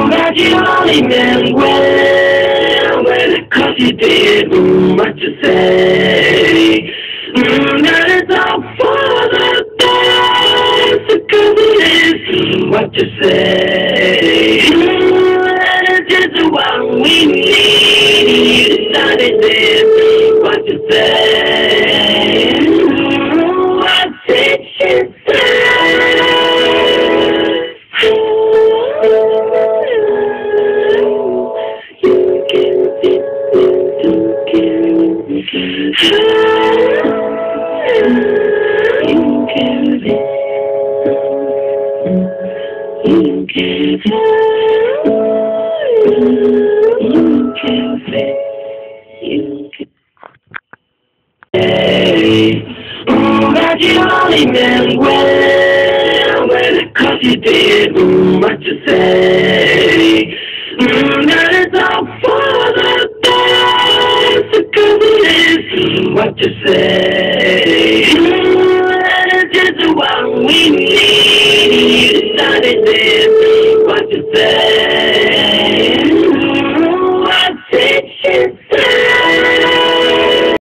That you only meant well, 'cause you did what you say. That it's all for the best, 'cause it is what you say. That it's just what we need. You decided this, what you say. What did you say? That you only meant well, 'cause you did what you say. That it's all for the best, 'cause it is what you say. That it's just what we need. You decided this, what you say.